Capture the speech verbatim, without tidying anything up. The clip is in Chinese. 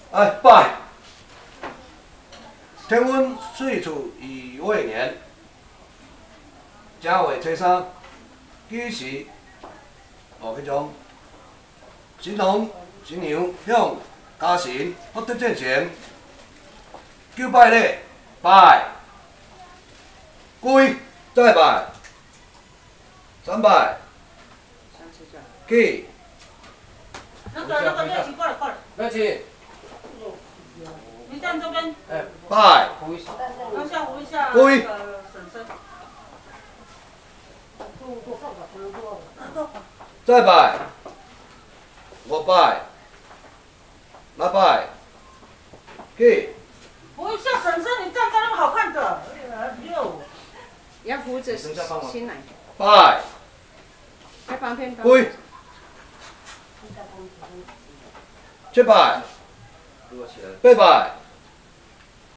哎，拜！天温岁初乙未年甲未初三，几时？哦，迄种新郎新娘向家神福德正前求拜礼，拜，跪，再拜，三拜，起。 那个那个乐器过来过来， 乐器， 你站这边， 哎， 拜， 扶一下， 等一下扶一下跪那个婶婶。 再拜，五拜，六拜，起。 扶一下婶婶，你站在那么好看的，哎呦， 要扶着新来， 拜， 在旁边。 跪，七拜，八拜。